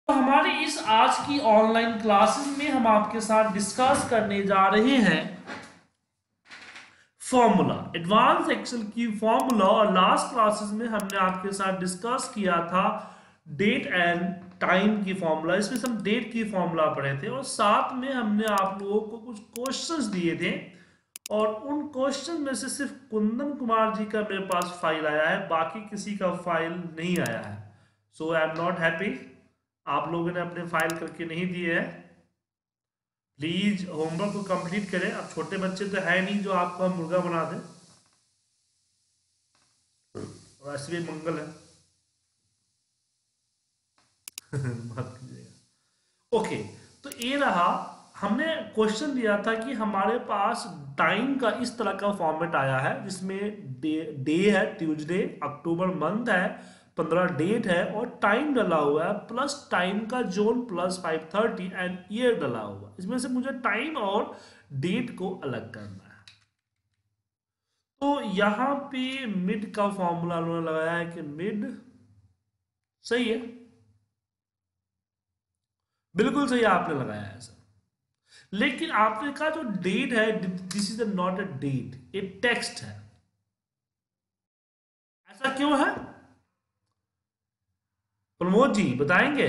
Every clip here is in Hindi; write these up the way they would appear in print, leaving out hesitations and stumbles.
तो हमारी इस आज की ऑनलाइन क्लासेस में हम आपके साथ डिस्कस करने जा रहे हैं फॉर्मूला, एडवांस एक्सेल की फॉर्मूला। और लास्ट क्लासेस में हमने आपके साथ डिस्कस किया था डेट एंड टाइम की फॉर्मूला। इसमें हम डेट की फॉर्मूला पढ़े थे और साथ में हमने आप लोगों को कुछ क्वेश्चंस दिए थे और उन क्वेश्चन में से सिर्फ कुंदन कुमार जी का मेरे पास फाइल आया है, बाकी किसी का फाइल नहीं आया है। So I am not happy. आप लोगों ने अपने फाइल करके नहीं दिए हैं। प्लीज होमवर्क को कंप्लीट करें। अब छोटे बच्चे तो है नहीं जो आपको हम मुर्गा बना दें, और ऐसे भी मंगल है। माफ कीजिएगा। ओके, तो ये रहा। हमने क्वेश्चन दिया था कि हमारे पास टाइम का इस तरह का फॉर्मेट आया है जिसमें डे है ट्यूसडे, अक्टूबर मंथ है, 15 डेट है और टाइम डला हुआ है प्लस टाइम का जोन प्लस 5:30 एंड ईयर डला हुआ है। इसमें से मुझे टाइम और डेट को अलग करना है। तो यहां पे मिड का फॉर्मूला उन्होंने लगाया है कि मिड सही है, बिल्कुल सही आपने लगाया है सर। लेकिन आपने कहा जो डेट है, this is not a date, ये टेक्स्ट है। ऐसा क्यों है प्रमोद जी, बताएंगे?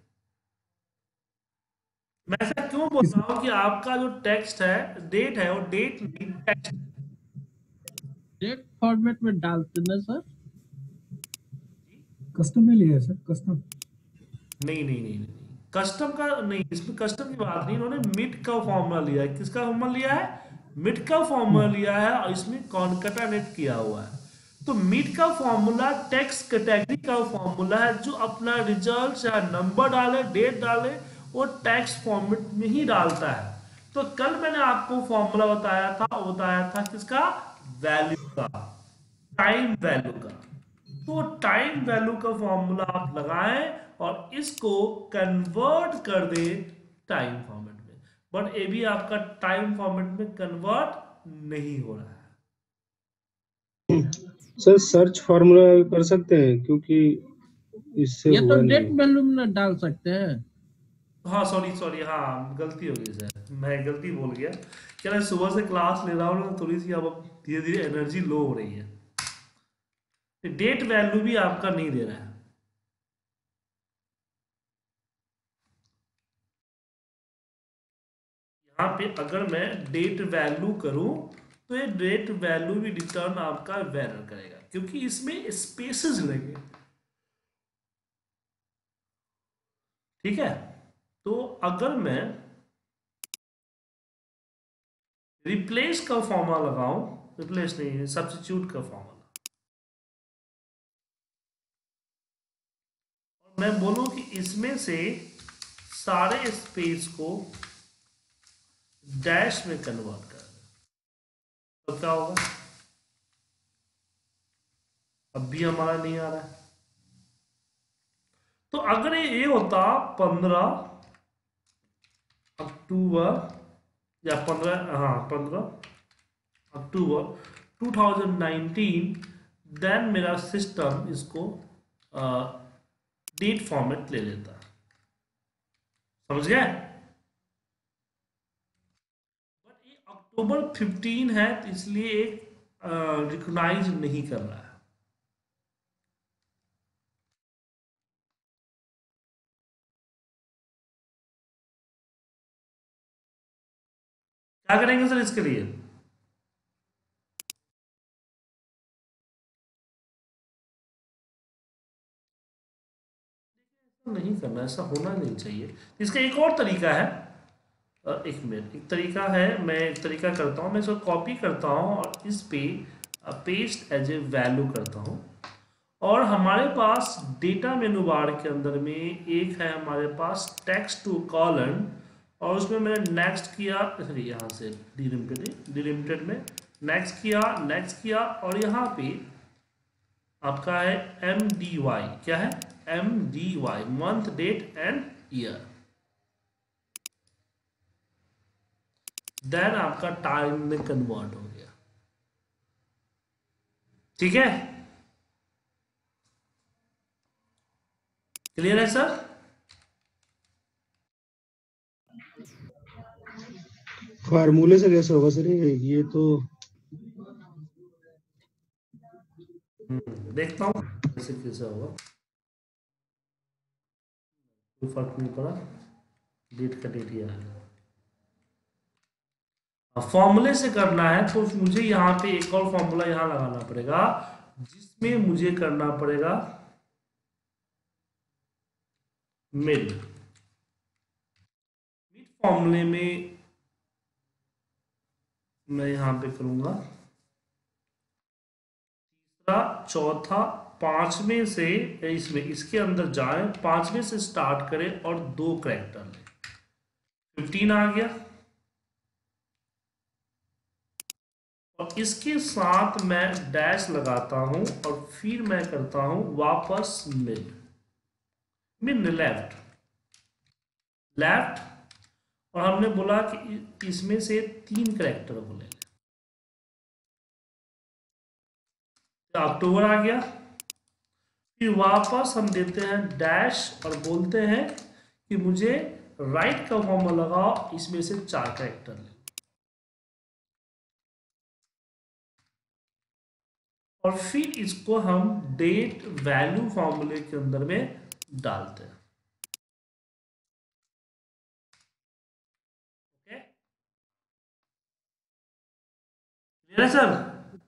मैं ऐसा क्यों बोल इस रहा हूं कि आपका जो टेक्स्ट है डेट है, और डेट नहीं टेक्स्ट। डेट फॉर्मेट में डालते ना सर। कस्टम में लिया है सर, कस्टम। नहीं नहीं नहीं नहीं, कस्टम का नहीं, इसमें कस्टम की बात नहीं। इन्होंने मिड का फॉर्मूला लिया है। किसका फॉर्मूला लिया है? मिड का फॉर्मूला लिया है और इसमें कॉनकैटेनेट किया हुआ है। तो मिड का फॉर्मूला टेक्स्ट कैटेगरी का फॉर्मूला है जो अपना रिजल्ट चाहे नंबर डाले डेट डाले वो टेक्स्ट फॉर्मेट में ही डालता है। तो कल मैंने आपको फॉर्मूला बताया था, वो बताया था किसका? वैल्यू का, टाइम वैल्यू का। तो टाइम वैल्यू का फॉर्मूला आप लगाएं और इसको कन्वर्ट कर दे टाइम फॉर्मेट में। बट ये भी आपका टाइम फॉर्मेट में कन्वर्ट नहीं हो रहा है। सर सर्च फार्मूला कर सकते हैं क्योंकि इससे ये तो हुआ नहीं। डेट वैल्यू में डाल सकते हैं। हाँ सॉरी सॉरी, हाँ गलती हो गई सर, मैं गलती बोल गया। क्या मैं सुबह से क्लास ले रहा हूँ ना, थोड़ी सी अब धीरे धीरे एनर्जी लो हो रही है। डेट वैल्यू भी आपका नहीं दे रहा है। यहाँ पे अगर मैं डेट वैल्यू करूं तो ये डेट वैल्यू भी रिटर्न आपका वेरर करेगा क्योंकि इसमें स्पेसेस लगे। ठीक है, तो अगर मैं रिप्लेस का फॉर्मूला लगाऊं, रिप्लेस नहीं है, सब्स्टिट्यूट का फॉर्मूला, और मैं बोलूं कि इसमें से सारे स्पेस को डैश में कन्वर्ट कर दे, तो क्या होगा? अब भी हमारा नहीं आ रहा है। तो अगर ये होता 15 अक्टूबर, या 15 अक्टूबर 2019, देन मेरा सिस्टम इसको डेट फॉर्मेट ले लेता। समझ गए? बट ये अक्टूबर 15 है तो इसलिए एक रिकॉग्नाइज नहीं कर रहा है। क्या करेंगे सर इसके लिए? नहीं करना, ऐसा होना नहीं चाहिए। इसका एक और तरीका है। एक मिनट, एक तरीका है, मैं एक तरीका करता हूँ, मैं इसको कॉपी करता हूँ और इस पे पेस्ट एज ए वैल्यू करता हूँ। और हमारे पास डेटा मेनू बार के अंदर में एक है हमारे पास टेक्स्ट टू कॉलन, और उसमें मैंने नेक्स्ट किया, सॉरी यहाँ से डिलिमिटेड में नेक्स्ट किया और यहाँ पे आपका है MDY। क्या है? MDY, month date and year. Then आपका टाइम में कन्वर्ट हो गया। ठीक है, क्लियर है सर? फार्मूले से कैसे होगा सर? ये तो देखता हूँ कैसे कैसे होगा, कोई फर्क नहीं पड़ा, डेट का डेट ही आएगा। फॉर्मूले से करना है तो मुझे यहाँ पे एक और फॉर्मूला यहाँ लगाना पड़ेगा, जिसमें मुझे करना पड़ेगा मिड। मिड फॉर्मूले में मैं यहाँ पे करूंगा तीसरा, चौथा, पांचवें से, इसमें इसके अंदर जाए, पांचवें से स्टार्ट करें और 2 कैरेक्टर लें। 15 आ गया और इसके साथ मैं डैश लगाता हूं और फिर मैं करता हूं वापस मिड। मिड लेफ्ट, लेफ्ट, और हमने बोला कि इसमें से 3 कैरेक्टर को ले लें। तो अक्टूबर आ गया, फिर वापस हम देते हैं डैश और बोलते हैं कि मुझे राइट का फॉर्मूला लगाओ, इसमें से 4 कैरेक्टर ले, और फिर इसको हम डेट वैल्यू फॉर्मूले के अंदर में डालते हैं। ओके, क्लियर है सर?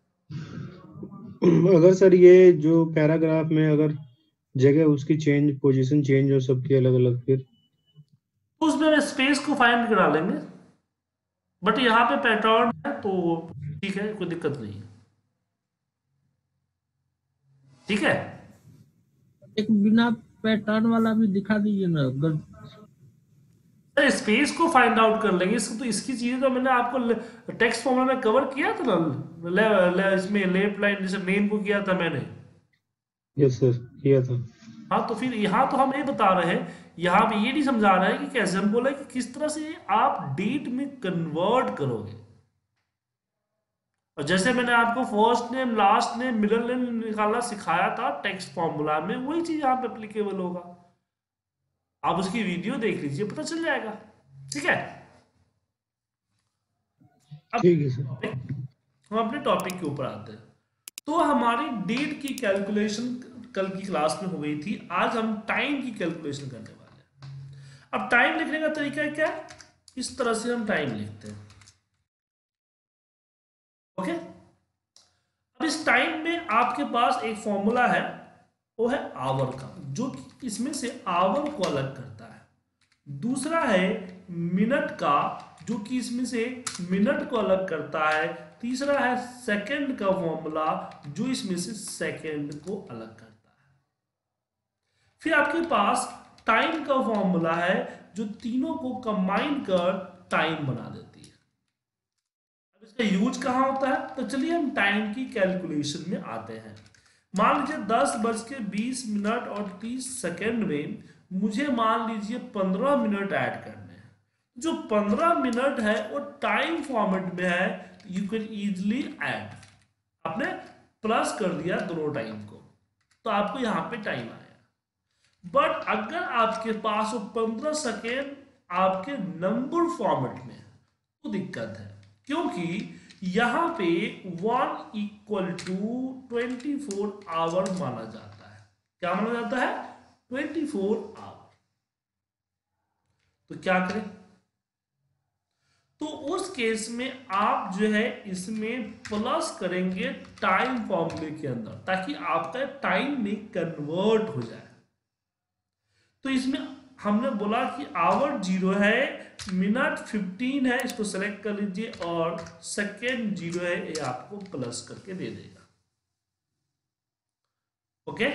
अगर सर ये जो पैराग्राफ में अगर जगह उसकी चेंज, पोजीशन चेंज हो सबकी अलग अलग, फिर तो उसमें स्पेस को फाइंड करा लेंगे, बट यहाँ पे पैटर्न है तो ठीक है, कोई दिक्कत नहीं है। ठीक है, एक बिना पैटर्न वाला भी दिखा दीजिए ना अगर। सर स्पेस को फाइंड आउट कर लेंगे, इसको तो इसकी चीजें तो मैंने आपको टेक्स्ट फॉर्मूला में कवर किया था ना, इसमें लेफ्ट लाइन जैसे नेम को किया था मैंने। यस सर किया था। हाँ, तो फिर यहाँ तो हम ये बता रहे हैं, यहाँ पे ये नहीं समझा रहे हैं कि कैसे, हम बोले कि किस तरह से आप डेट में कन्वर्ट करोगे। और जैसे मैंने आपको first name, last name, middle name निकालना सिखाया था टेक्स्ट फॉर्मूला में, वही चीज यहाँ पे एप्लीकेबल होगा। आप उसकी वीडियो देख लीजिए, पता चल जाएगा। ठीक है, अब ठीक है सर। हम अपने टॉपिक के ऊपर आते हैं। तो हमारी डेट की कैलकुलेशन कल की क्लास में हो गई थी, आज हम टाइम की कैलकुलेशन करने वाले हैं। अब टाइम लिखने का तरीका क्या है, इस तरह से हम टाइम लिखते हैं। ओके, अब इस टाइम में आपके पास एक फॉर्मूला है, वो है आवर का, जो कि इसमें से आवर को अलग करता है। दूसरा है मिनट का, जो कि इसमें से मिनट को अलग करता है। तीसरा है सेकंड का फॉर्मूला, जो इसमें से सेकंड को अलग करता है। फिर आपके पास टाइम का फॉर्मूला है, जो तीनों को कंबाइन कर टाइम बना देती है। अब इसका यूज कहाँ होता है, तो चलिए हम टाइम की कैलकुलेशन में आते हैं। मान लीजिए 10:20 और 30 सेकंड में मुझे मान लीजिए 15 मिनट ऐड करने हैं। जो 15 मिनट है वो टाइम फॉर्मेट में है, यू कैन इजिली ऐड। आपने प्लस कर दिया दोनों टाइम को, तो आपको यहां पे टाइम आया। बट अगर आपके पास वो 15 सेकेंड आपके नंबर फॉर्मेट में है तो दिक्कत है, क्योंकि यहां पे 1 = 24 आवर माना जाता है। क्या माना जाता है? 24 आवर। तो क्या करें? तो उस केस में आप जो है इसमें प्लस करेंगे टाइम फॉर्मूले के अंदर, ताकि आपका टाइम में कन्वर्ट हो जाए। तो इसमें हमने बोला कि आवर 0 है, मिनट 15 है, इसको सेलेक्ट कर लीजिए, और सेकेंड 0 है, ये आपको प्लस करके दे देगा। ओके,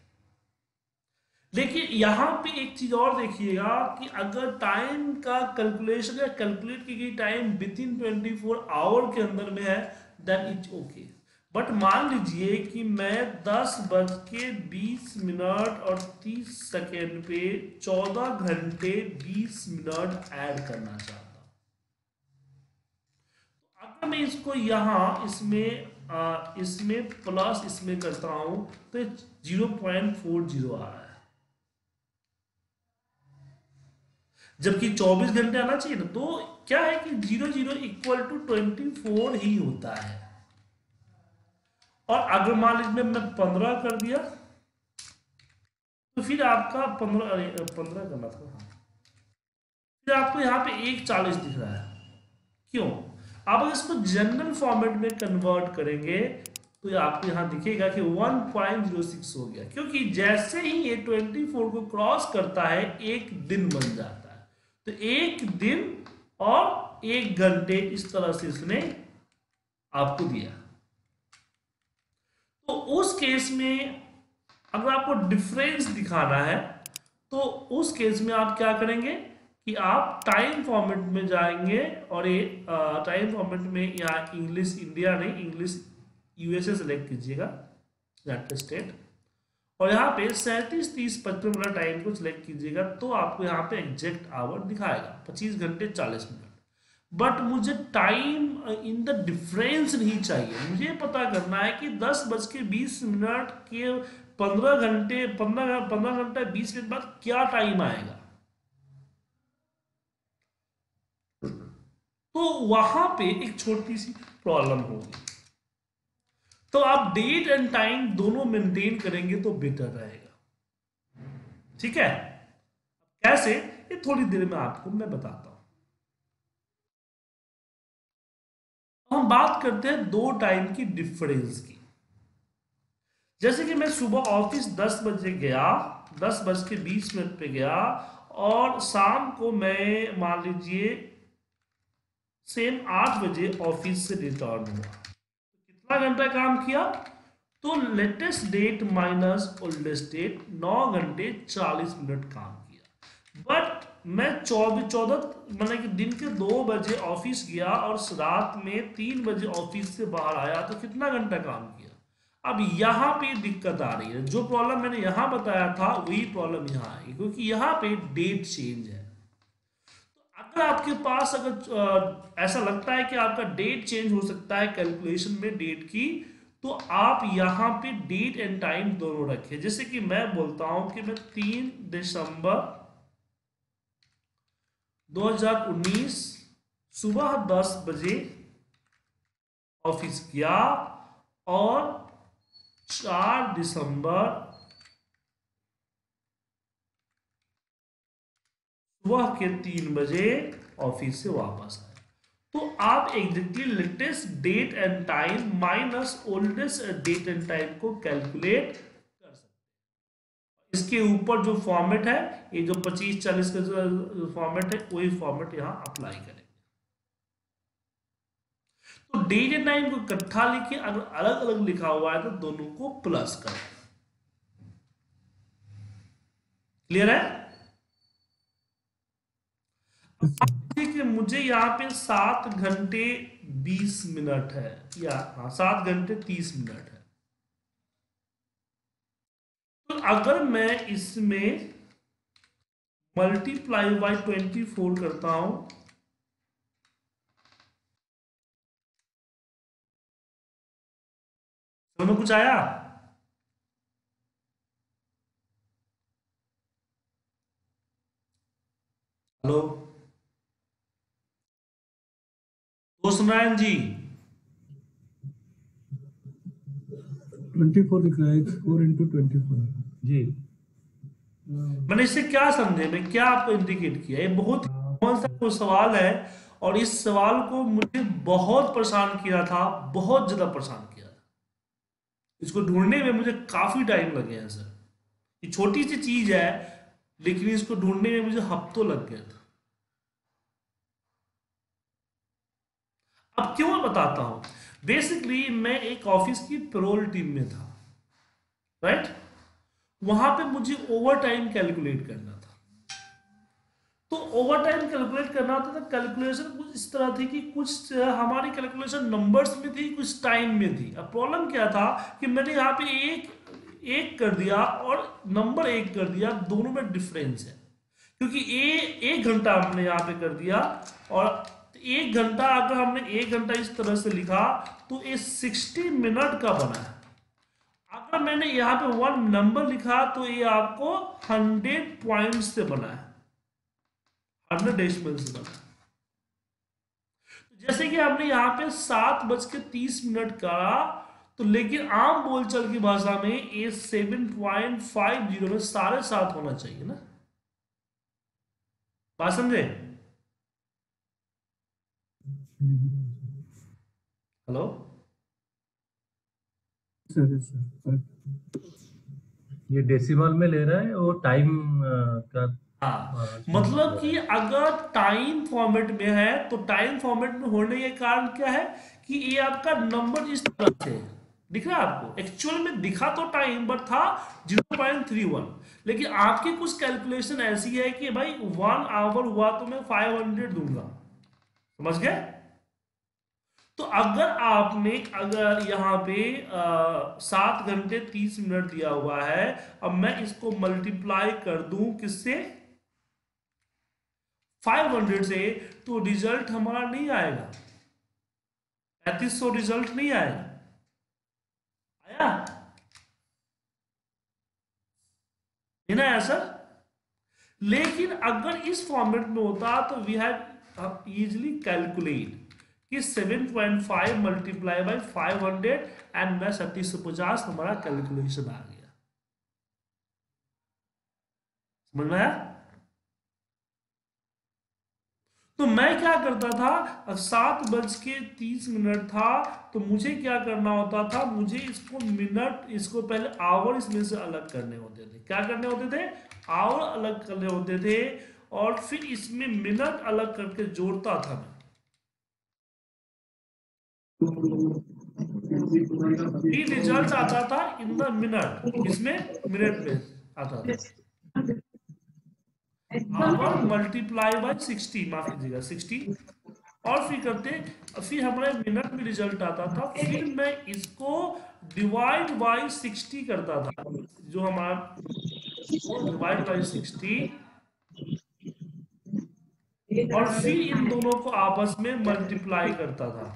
लेकिन यहां पे एक चीज और देखिएगा कि अगर टाइम का कैलकुलेशन या कैलकुलेट की गई टाइम विदिन 24 आवर के अंदर में है, देन इट्स ओके। बट मान लीजिए कि मैं 10:20 और 30 सेकेंड पे 14 घंटे 20 मिनट ऐड करना चाहता हूं। अगर मैं इसको यहां इसमें प्लस इसमें करता हूं तो 0.40 आ रहा है। जबकि 24 घंटे आना चाहिए ना। तो क्या है कि 00 इक्वल टू 24 ही होता है। और अगर मान लीजिए मैं 15 कर दिया तो फिर आपका 15, अरे 15 करना था, फिर आपको यहाँ पे 1:40 दिख रहा है। क्यों? आप इसको जनरल फॉर्मेट में कन्वर्ट करेंगे तो ये आपको यहाँ दिखेगा कि 1.06 हो गया, क्योंकि जैसे ही ये 24 को क्रॉस करता है एक दिन बन जाता है। तो एक दिन और 1 घंटे इस तरह से इसने आपको दिया। तो उस केस में अगर आपको डिफरेंस दिखाना है तो उस केस में आप क्या करेंगे कि आप टाइम फॉर्मेट में जाएंगे और ये टाइम फॉर्मेट में यहाँ इंग्लिश इंडिया नहीं, इंग्लिश यूएसए सेलेक्ट कीजिएगा, यूनाइटेड स्टेट, और यहाँ पे 37, 30, 55 वाला टाइम को सिलेक्ट कीजिएगा तो आपको यहाँ पे एग्जैक्ट आवर दिखाएगा 25 घंटे 40 मिनट। बट मुझे टाइम इन द डिफरेंस नहीं चाहिए, मुझे पता करना है कि 10:20 के 15 घंटे 15 घंटा 20 मिनट बाद क्या टाइम आएगा। तो वहां पे एक छोटी सी प्रॉब्लम होगी। तो आप डेट एंड टाइम दोनों मेंटेन करेंगे तो बेटर रहेगा। ठीक है, कैसे ये थोड़ी देर में आपको मैं बताता हूं। हम बात करते हैं दो टाइम की डिफरेंस की। जैसे कि मैं सुबह ऑफिस 10 बजे गया, 10:20 पे गया, और शाम को मैं मान लीजिए सेम 8 बजे ऑफिस से रिटर्न हुआ। कितना घंटा काम किया? तो latest date minus oldest date 9 घंटे 40 मिनट काम किया। बट मैं 14 मतलब कि दिन के 2 बजे ऑफिस गया और रात में 3 बजे ऑफिस से बाहर आया, तो कितना घंटा काम किया? अब यहाँ पे दिक्कत आ रही है। जो प्रॉब्लम मैंने यहाँ बताया था वही प्रॉब्लम यहाँ आएगी, क्योंकि यहाँ पे डेट चेंज है। अगर आपके पास अगर ऐसा लगता है कि आपका डेट चेंज हो सकता है कैलकुलेशन में डेट की, तो आप यहाँ पे डेट एंड टाइम दोनों रखें। जैसे कि मैं बोलता हूं कि मैं 3 दिसंबर 2019 सुबह 10 बजे ऑफिस किया और 4 दिसंबर सुबह के 3 बजे ऑफिस से वापस आए। तो आप exactly latest date and time minus oldest date and time को कैलकुलेट कर सकते हैं। इसके ऊपर जो फॉर्मेट है, ये जो 25-40 का जो फॉर्मेट है, वही फॉर्मेट यहां अप्लाई करेंगे। तो डेट एंड टाइम को इकट्ठा लिखिए, अगर अलग अलग लिखा हुआ है तो दोनों को प्लस करें। क्लियर है? कि मुझे यहाँ पे 7 घंटे 20 मिनट है, या हाँ 7 घंटे 30 मिनट है। तो अगर मैं इसमें मल्टीप्लाई बाय 24 करता हूं, समझ में कुछ आया? हेलो दोस्त नारायण जी, 24 दिख रहा है, 4 into 24 जी मैंने इससे क्या समझे, मैं क्या आपको इंडिकेट किया? ये बहुत कौन सा कोई सवाल है, और इस सवाल को मुझे बहुत परेशान किया था, बहुत ज्यादा परेशान किया था। इसको ढूंढने में मुझे काफी टाइम लगे हैं सर। ये छोटी सी चीज है लेकिन इसको ढूंढने में मुझे हफ्तों लग गया था। अब क्यों मैं बताता हूं। बेसिकली मैं एक ऑफिस की पेरोल टीम में था, राइट? वहां पे मुझे ओवर टाइम कैलकुलेट करना था। तो ओवर टाइम कैलकुलेट करना होता था। कैलकुलेशन कुछ इस तरह थी कि कुछ हमारी कैलकुलेशन नंबर्स में थी, कुछ टाइम में थी। अब प्रॉब्लम क्या था कि मैंने यहाँ पे एक कर दिया और नंबर 1 कर दिया, दोनों में डिफरेंस है। क्योंकि 1 घंटा हमने यहाँ पे कर दिया, और 1 घंटा अगर हमने 1 घंटा इस तरह से लिखा तो ये 60 मिनट का बना है। अगर मैंने यहाँ पे 1 नंबर लिखा तो ये आपको 100 पॉइंट से बना है, अंडर डेसिमल से बना। जैसे कि हमने यहाँ पे 7:30 करा, तो लेकिन आम बोलचाल की भाषा में ये 7.50 में 7:30 होना चाहिए ना। बात समझे? हेलो सर ये डेसिमल में ले रहा है और टाइम का। हाँ, मतलब कि अगर टाइम फॉर्मेट में है तो टाइम फॉर्मेट में होने के कारण क्या है कि ये आपका नंबर इस तरह से दिख रहा है आपको। एक्चुअल में दिखा तो टाइम बट था 0.31, लेकिन आपकी कुछ कैलकुलेशन ऐसी है कि भाई 1 आवर हुआ तो मैं 500 दूंगा। समझ गए? तो अगर यहाँ पे 7 घंटे 30 मिनट दिया हुआ है, अब मैं इसको मल्टीप्लाई कर दूं किससे? 500 से, तो रिजल्ट हमारा नहीं आएगा 3500, रिजल्ट नहीं आएगा। आया? नहीं ना आया सर? लेकिन अगर इस फॉर्मेट में होता तो वी हैव इजीली कैलकुलेट कि 7.5 मल्टीप्लाई बाई 500 एंड मैं 3750 हमारा कैलकुलेशन आ गया। समझ में आया? तो मैं क्या करता था, अब 7:30 था, तो मुझे क्या करना होता था, मुझे इसको मिनट, इसको पहले आवर इसमें से अलग करने होते थे। क्या करने होते थे? आवर अलग करने होते थे, और फिर इसमें मिनट अलग करके जोड़ता था मैं। रिजल्ट आता था इन द मिनट, इसमें मिनट में आता था। आवर मल्टीप्लाई बाय 60, माफ कीजिएगा 60, और फिर हमारे मिनट में रिजल्ट आता था। फिर मैं इसको डिवाइड बाय 60 करता था, जो हमारा डिवाइड बाय 60, और फिर इन दोनों को आपस में मल्टीप्लाई करता था।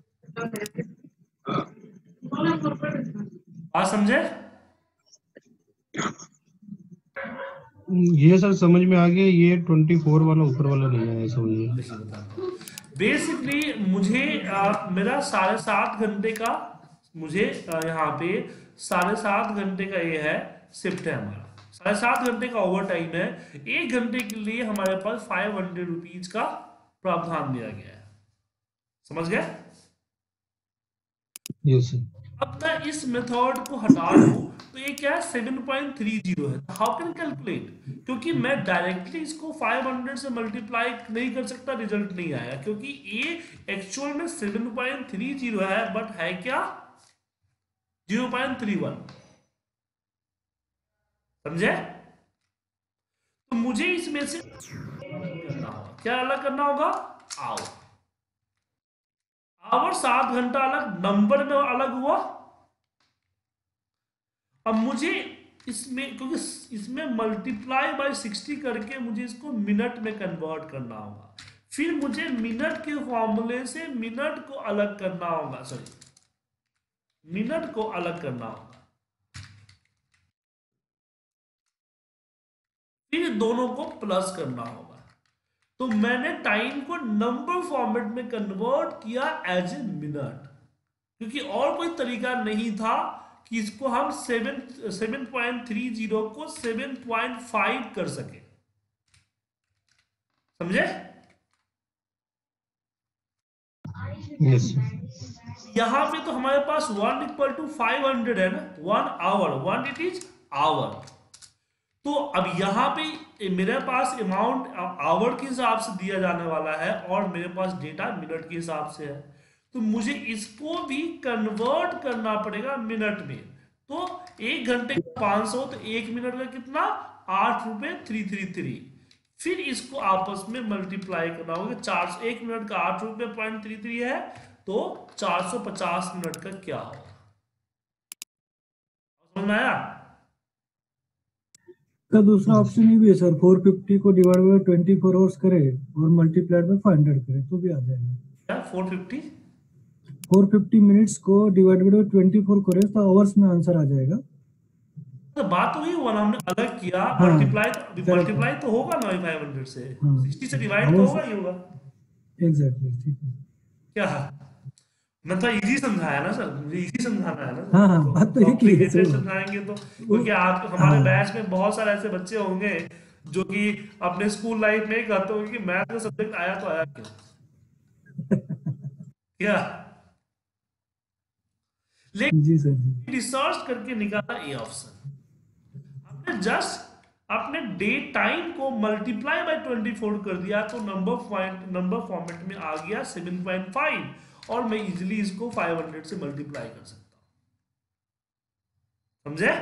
आप समझे? ये सर समझ में आ गया, ये 24 वाला ऊपर वाला नहीं आया समझ। बेसिकली मुझे मेरा 7.5 घंटे का, मुझे यहाँ पे 7.5 घंटे का ये है शिफ्ट है हमारा, 7.5 घंटे का ओवर टाइम है। 1 घंटे के लिए हमारे पास 500 रुपीज का प्रावधान दिया गया है। समझ गए? Yes sir. अब मैं इस मेथड को हटा दूं तो ये क्या है, 7.30 है। How can calculate? क्योंकि मैं डायरेक्टली इसको 500 से मल्टीप्लाई नहीं कर सकता, रिजल्ट नहीं आएगा, क्योंकि ये एक्चुअल में 7.30 है, बट है क्या 0.31। समझे? तो मुझे इसमें से करना होगा, क्या अलग करना होगा? आवर। आवर 7 घंटा अलग, नंबर में अलग हुआ। अब मुझे इसमें, क्योंकि इसमें मल्टीप्लाई बाय 60 करके मुझे इसको मिनट में कन्वर्ट करना होगा, फिर मुझे मिनट के फॉर्मूले से मिनट को अलग करना होगा, मिनट को अलग करना होगा, फिर दोनों को प्लस करना होगा। तो मैंने टाइम को नंबर फॉर्मेट में कन्वर्ट किया एज ए मिनट, क्योंकि और कोई तरीका नहीं था कि इसको हम 7.30 को 7.5 कर सके। समझे? यस। यहां पे तो हमारे पास 1 = 500 है ना, 1 आवर, 1 इट इज आवर। तो अब यहां पे मेरे पास अमाउंट आवर के हिसाब से दिया जाने वाला है, और मेरे पास डेटा मिनट के हिसाब से है, तो मुझे इसको भी कन्वर्ट करना पड़ेगा मिनट में। तो 1 घंटे का 500, तो 1 मिनट का कितना, 8 रुपए 333। फिर इसको आपस में मल्टीप्लाई करना होगा। 1 मिनट का 8 रुपए 0.33 है, तो 450 मिनट का क्या होगा? समझ में आया? का दूसरा ऑप्शन ही भी है सर, 450 को डिवाइड बाय 24 आवर्स करे और मल्टीप्लाइड बाय 500 करे तो भी आ जाएगा। क्या 450? 450 मिनट्स को डिवाइड बाय 24 करे तो आवर्स में आंसर आ जाएगा। तो बात तो वही हुआ ना, हमने अलग किया, हाँ मल्टीप्लाई करेक्ट मल्टीप्लाई तो होगा ना 500 से, हाँ 60 से हाँ डिवाइड तो वो होगा ही होगा। एग्जैक्टली ठीक है क्या मैं तो इजी समझाया ना सर, मुझे इजी समझाना है ना हाँ सर, हाँ तो बात तो एक ही है कॉम्प्लिकेटेड सही बात समझाएंगे तो, वो क्योंकि आप हमारे हाँ बैच में बहुत सारे ऐसे बच्चे होंगे जो कि अपने स्कूल लाइफ में ही कहते होंगे कि मैथ का सब्जेक्ट आया तो आया क्यों, क्या जी सर जी लेकिन रिसर्च करके निकाला ये ऑप्शन, हमने जस्ट अपने डे टाइम को मल्टीप्लाई बाय 24 कर दिया तो नंबर फॉर्मेट में आ गया 7.5, और मैं इजीली इसको 500 से मल्टीप्लाई कर सकता हूं, समझे?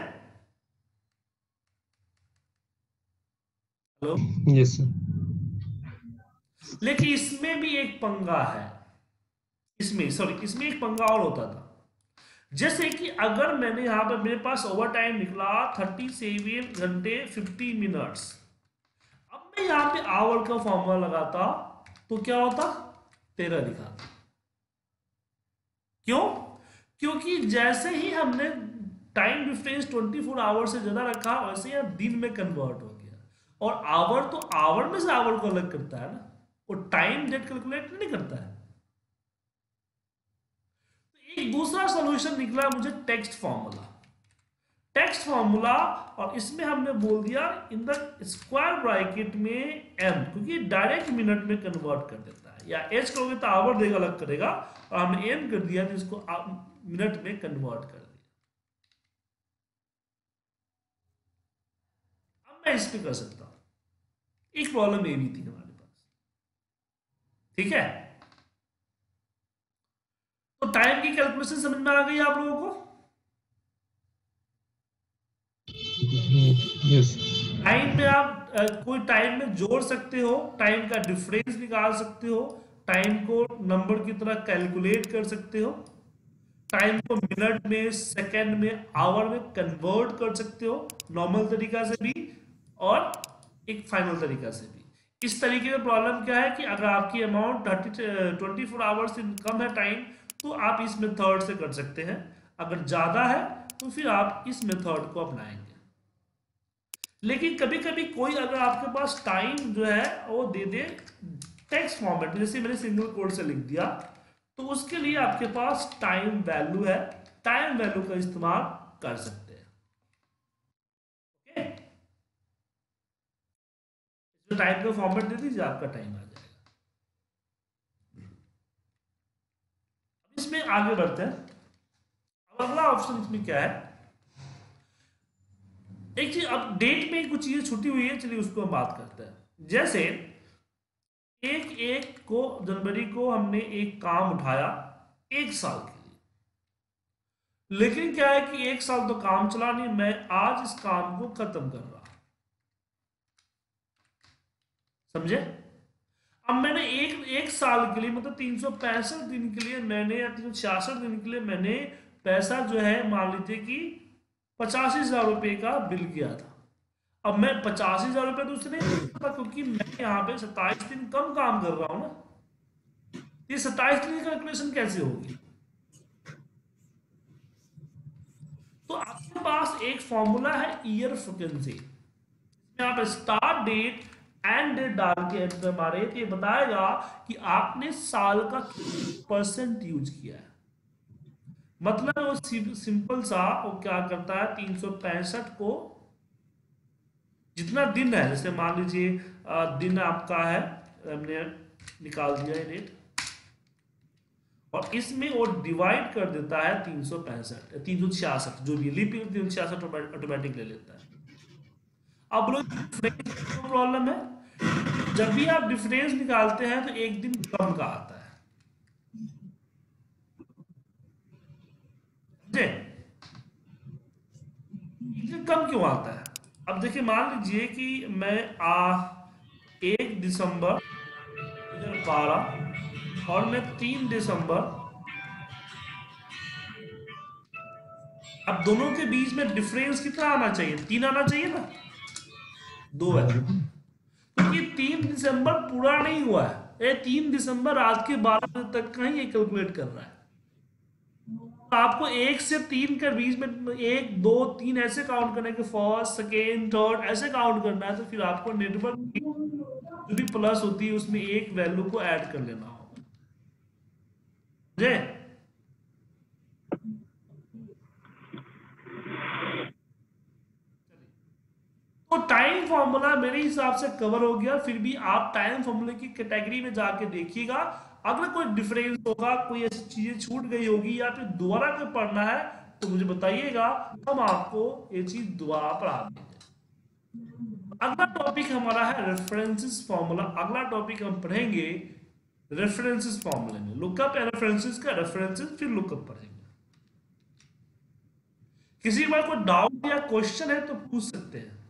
हेलो? Yes sir. लेकिन इसमें भी एक पंगा है, इसमें एक पंगा और होता था। जैसे कि अगर मैंने यहां पर मेरे पास ओवर टाइम निकला 37 घंटे 50 मिनट्स, अब मैं यहां पे आवर का फॉर्मूला लगाता तो क्या होता, 13 दिखाता। क्यों? क्योंकि जैसे ही हमने टाइम डिफरेंस 24 आवर से ज्यादा रखा, वैसे ही दिन में कन्वर्ट हो गया, और आवर तो आवर में से आवर को अलग करता है ना, वो टाइम डेट कैलकुलेट नहीं करता है। तो एक दूसरा सॉल्यूशन निकला मुझे टेक्स्ट फॉर्मूला, और इसमें हमने बोल दिया इन द स्क्वायर ब्रैकेट में m, क्योंकि डायरेक्ट मिनट में कन्वर्ट कर देता है, या h कहोगे तो आवर देगा अलग करेगा, और हमने m कर दिया तो इसको मिनट में कन्वर्ट कर दिया। अब मैं इस पे कर सकता हूं, एक प्रॉब्लम ये भी थी हमारे पास, ठीक है? तो टाइम की कैलकुलेशन समझ में आ गई आप लोगों को? यस टाइम में आप कोई टाइम में जोड़ सकते हो, टाइम का डिफरेंस निकाल सकते हो, टाइम को नंबर की तरह कैलकुलेट कर सकते हो, टाइम को मिनट में, सेकंड में, आवर में कन्वर्ट कर सकते हो, नॉर्मल तरीका से भी और एक फाइनल तरीका से भी। इस तरीके में प्रॉब्लम क्या है कि अगर आपकी अमाउंट 24 आवर्स से कम है टाइम, तो आप इस मेथड से कर सकते हैं, अगर ज्यादा है तो फिर आप इस मेथड को अपनाएंगे। लेकिन कभी कभी कोई अगर आपके पास टाइम जो है वो दे दे टेक्स्ट फॉर्मेट, जैसे मैंने सिंगल कोड से लिख दिया, तो उसके लिए आपके पास टाइम वैल्यू है, टाइम वैल्यू का इस्तेमाल कर सकते हैं। ओके, इसमें टाइम का फॉर्मेट दे दीजिए, आपका टाइम आ जाएगा। अब इसमें आगे बढ़ते हैं। अब अगला ऑप्शन इसमें क्या है, एक चीज, अब डेट में कुछ चीजें छुटी हुई है, चलिए उसको हम बात करते हैं। जैसे 1 जनवरी को हमने एक काम उठाया 1 साल के लिए, लेकिन क्या है कि 1 साल तो काम चला नहीं, मैं आज इस काम को खत्म कर रहा, समझे? अब मैंने एक साल के लिए, मतलब 365 दिन के लिए मैंने, या 366 दिन के लिए मैंने पैसा जो है, मान लीजिए कि 85,000 रुपये का बिल किया था। अब मैं 85,000 रुपये तो उससे नहीं दे सकता, क्योंकि मैं यहाँ पे 27 दिन कम काम कर रहा हूँ ना, ये 27 दिन की कैलकुलेशन कैसे होगी? तो आपके पास एक फॉर्मूला है ईयर फ्रिक्वेंसी, इसमें आप स्टार्ट डेट एंड डेट डाल के एंटर मारे तो ये बताएगा कि आपने साल का परसेंट यूज किया है। मतलब वो सिंपल सा, वो क्या करता है, 365 को जितना दिन है, जैसे मान लीजिए दिन आपका है, हमने निकाल दिया है डेट, और इसमें वो डिवाइड कर देता है 366 जो भी लीप 366 ऑटोमेटिक ले लेता है। अब लोग प्रॉब्लम है, जब भी आप डिफरेंस निकालते हैं तो एक दिन कम का आता है, एक दिन कम क्यों आता है? अब देखिए, मान लीजिए कि मैं 1 दिसंबर 2012 और मैं 3 दिसंबर, अब दोनों के बीच में डिफरेंस कितना आना चाहिए? 3 आना चाहिए ना, 2 है, क्योंकि 3 दिसंबर पूरा नहीं हुआ है, ये 3 दिसंबर रात के 12 बजे तक का ही ये कैलकुलेट कर रहा है। तो आपको 1 से 3 के बीच में 1 2 3 ऐसे काउंट करना है कि फर्स्ट सेकेंड थर्ड ऐसे काउंट करना है, तो फिर आपको नेटवर्क की जो भी प्लस होती है उसमें एक वैल्यू को ऐड कर लेना होगा, समझे? तो टाइम फॉर्मूला मेरे हिसाब से कवर हो गया। फिर भी आप टाइम फॉर्मूले की कैटेगरी में जाके देखिएगा, अगर कोई डिफरेंस होगा, कोई ऐसी चीजें छूट गई होगी या फिर दोबारा कोई पढ़ना है तो मुझे बताइएगा, हम आपको ये चीज दोबारा पढ़ा देंगे। अगला टॉपिक हमारा है रेफरेंसेस फॉर्मूला। अगला टॉपिक हम पढ़ेंगे रेफरेंसेस फॉर्मूले में, लुकअप या रेफरेंसेस का रेफरेंसेस फिर लुकअप पढ़ेंगे। किसी बार कोई डाउट या क्वेश्चन है तो पूछ सकते हैं।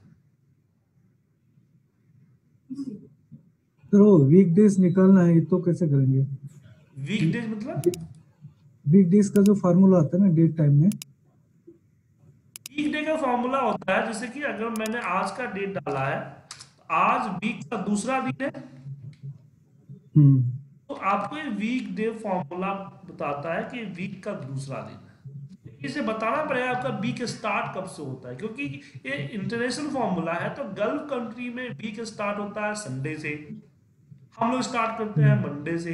तो वीकडेज निकालना है तो कैसे करेंगे? वीकडेज मतलब वीकडेज का जो फार्मूला आता है ना डेट टाइम में, वीकडे का फॉर्मूला होता है जैसे कि अगर मैंने आज का डेट डाला है, आज वीक का दूसरा दिन है, तो आपको ये वीकडे फॉर्मूला बताता है कि वीक का दूसरा दिन है। इसे बताना पड़ेगा आपका वीक स्टार्ट कब से होता है, क्योंकि ये इंटरनेशनल फॉर्मूला है। तो गल्फ कंट्री में वीक स्टार्ट होता है संडे से, हम लोग स्टार्ट करते हैं मंडे से,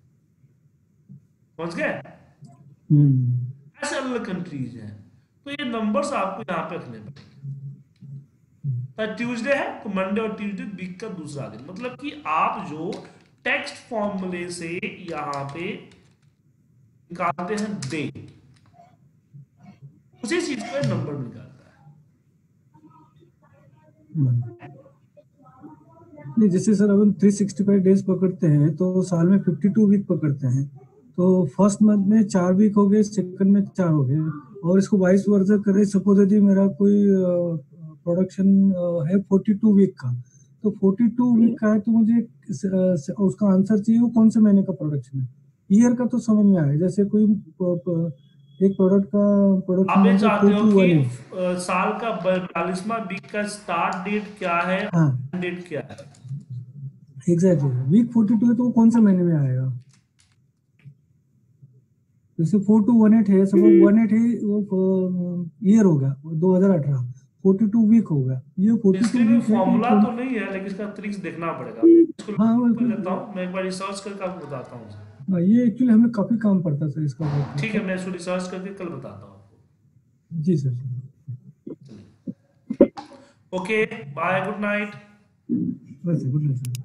समझ गए? ऐसे अलग कंट्रीज हैं, तो ये नंबर्स आपको यहाँ पे रखने पड़ेंगे। ट्यूसडे है तो मंडे और ट्यूसडे वीक का दूसरा दिन, मतलब कि आप जो टेक्स्ट फॉर्मूले से यहाँ पे निकालते हैं डे, उसी चीज को नंबर निकालता है। नहीं जैसे सर अपन 365 डेज पकड़ते हैं तो साल में 52 वीक पकड़ते हैं, तो फर्स्ट मंथ में 4 वीक हो गए, सेकंड में 4 हो गए, और इसको वाइस वर्सा करें, सपोज यदि मेरा कोई प्रोडक्शन है 42 वीक का, तो 42 वीक का है तो मुझे उसका आंसर चाहिए वो कौन से महीने का प्रोडक्शन है। ईयर का तो समझ में आया, जैसे कोई एक प्रोडक्ट का प्रोडक्शन आप ये चाहते हो कि साल का 42वां वीक का स्टार्ट डेट क्या है, हाँ डेट क्या है। एग्जैक्टली, वीक 42 है तो वो कौन से महीने में आएगा। जैसे 4218 है, सब 18 है, वो ईयर हो गया 2018, 42 वीक हो गया, ये 42 वीक है। फॉर्मूला तो नहीं है लेकिन इसका ट्रिक्स देखना पड़ेगा। हाँ लेता हूँ मैं, एक बार रिसर्च करके आपको बताता हूँ। ये एक्चुअली हमें काफी काम पड़ता है सर इसका। ठीक है, मैं इसको रिसर्च करके कल बताता हूँ आपको। जी sir. Okay, bye, good night. बस गुड नाइट सर।